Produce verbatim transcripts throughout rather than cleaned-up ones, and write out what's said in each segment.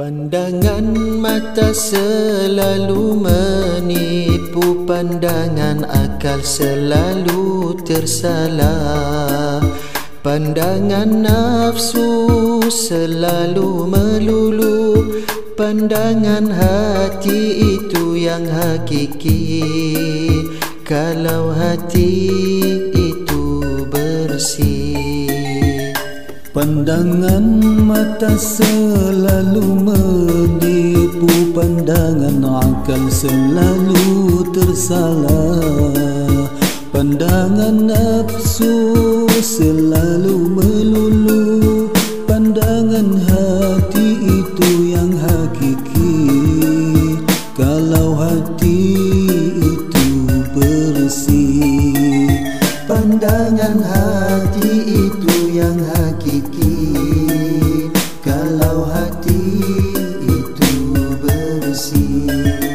Pandangan mata selalu menipu, pandangan akal selalu tersalah. Pandangan nafsu selalu melulu, pandangan hati itu yang hakiki. Kalau hati itu bersih, pandangan mata selalu menipu, pandangan akal selalu tersalah. Pandangan nafsu selalu melulu, pandangan hati itu yang hakiki. Kalau hati itu bersih, pandangan hati itu yang hakiki. Kalau hati itu bersih,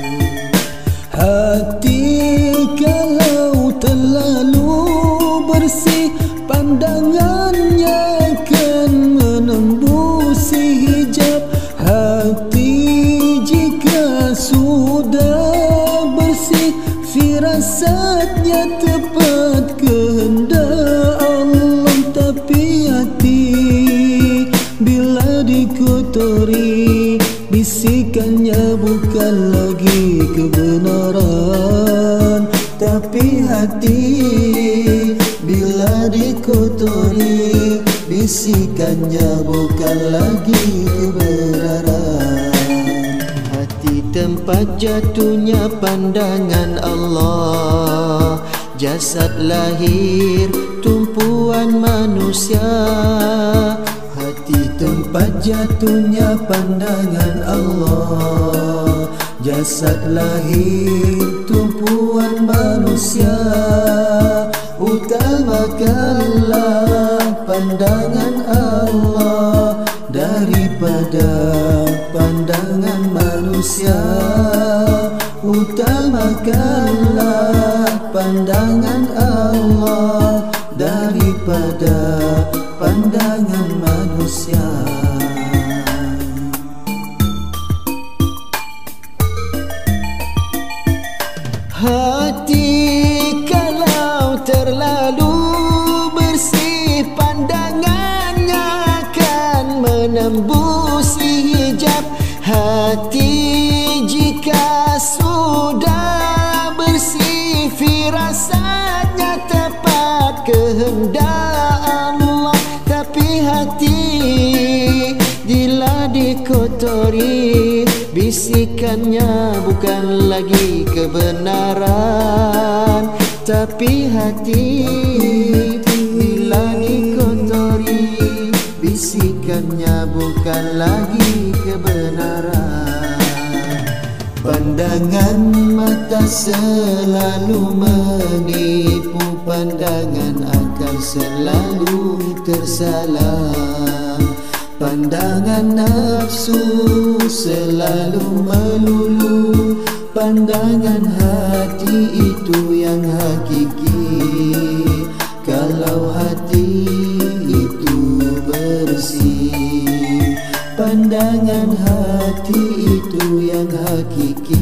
hati kalau terlalu bersih, pandangannya akan menembusi hijab. Hati jika sudah bersih, firasatnya tepat kehendak Allah. Tapi hati bila dikotori, bisikannya bukan lagi kebenaran. tapi hati bila dikotori, bisikannya bukan lagi kebenaran. Hati tempat jatuhnya pandangan Allah, jasad lahir tumpuan manusia. Hati tempat jatuhnya pandangan Allah, jasad lahir tumpuan manusia. Utamakanlah pandangan Allah daripada pandangan manusia. Utamakanlah pandangan Allah daripada pandangan manusia. Hati kalau terlalu bersih, pandangannya akan menembusi hijab. Hati jika sudah bersih, firasatnya tepat kehendak Allah. Tapi hati bila dikotori, bisikannya bukan lagi kebenaran. Tapi hati bila dikotori, bisikannya bukan lagi kebenaran. Pandangan mata selalu menipu, pandangan akal selalu tersalah. Pandangan nafsu selalu melulu, pandangan hati itu yang hakiki. Kalau hati itu bersih, pandangan hati itu yang hakiki.